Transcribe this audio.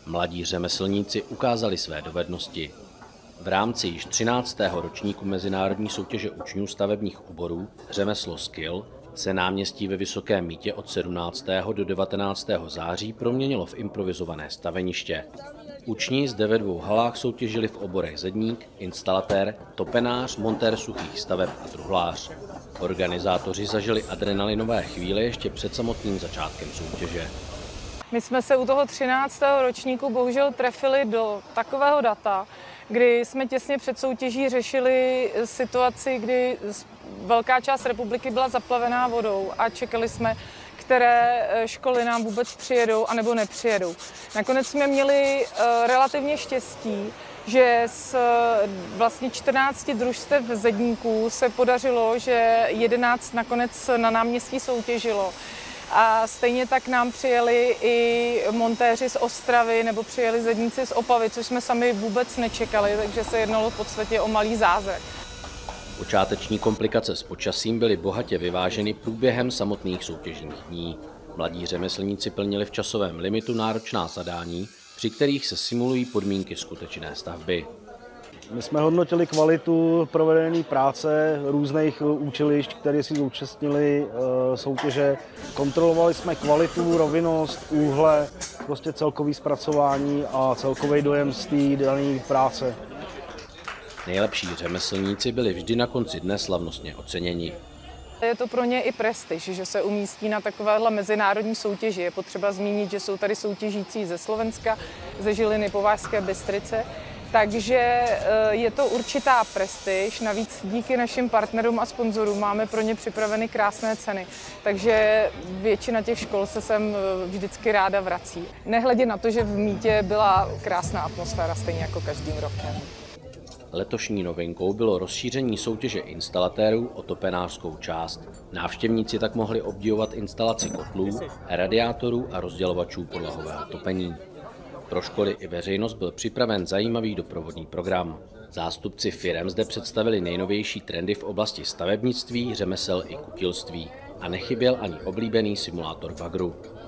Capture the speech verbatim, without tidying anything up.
Mladí řemeslníci ukázali své dovednosti. V rámci již třináctého ročníku mezinárodní soutěže učňů stavebních oborů Řemeslo Skill se náměstí ve Vysokém Mýtě od sedmnáctého do devatenáctého září proměnilo v improvizované staveniště. Učni zde ve dvou halách soutěžili v oborech zedník, instalatér, topenář, montér suchých staveb a truhlář. Organizátoři zažili adrenalinové chvíle ještě před samotným začátkem soutěže. My jsme se u toho třináctého ročníku bohužel trefili do takového data, kdy jsme těsně před soutěží řešili situaci, kdy velká část republiky byla zaplavená vodou a čekali jsme, které školy nám vůbec přijedou anebo nepřijedou. Nakonec jsme měli relativně štěstí, že z vlastně čtrnácti družstev zedníků se podařilo, že jedenáct nakonec na náměstí soutěžilo. A stejně tak nám přijeli i montéři z Ostravy nebo přijeli zedníci z Opavy, což jsme sami vůbec nečekali, takže se jednalo v podstatě o malý zázrak. Počáteční komplikace s počasím byly bohatě vyváženy průběhem samotných soutěžních dní. Mladí řemeslníci plnili v časovém limitu náročná zadání, při kterých se simulují podmínky skutečné stavby. My jsme hodnotili kvalitu provedené práce různých učilišť, které si zúčastnili soutěže. Kontrolovali jsme kvalitu, rovinnost, úhle, prostě celkový zpracování a celkový dojem z té dané práce. Nejlepší řemeslníci byli vždy na konci dne slavnostně oceněni. Je to pro ně i prestiž, že se umístí na takovéhle mezinárodní soutěži. Je potřeba zmínit, že jsou tady soutěžící ze Slovenska, ze Žiliny, Považské Bystrice. Takže je to určitá prestiž, navíc díky našim partnerům a sponzorům máme pro ně připraveny krásné ceny. Takže většina těch škol se sem vždycky ráda vrací. Nehledě na to, že v Mýtě byla krásná atmosféra, stejně jako každým rokem. Letošní novinkou bylo rozšíření soutěže instalatérů o topenářskou část. Návštěvníci tak mohli obdivovat instalaci kotlů, radiátorů a rozdělovačů podlahového topení. Pro školy i veřejnost byl připraven zajímavý doprovodný program. Zástupci firem zde představili nejnovější trendy v oblasti stavebnictví, řemesel i kutilství. A nechyběl ani oblíbený simulátor bagru.